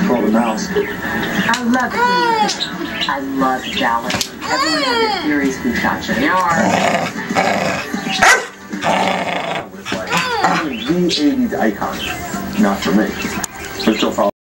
control the mouse. I love it. I love Dallas. Everyone has their theories who gotcha. They are. The 80s icon. Not for me. But still follow.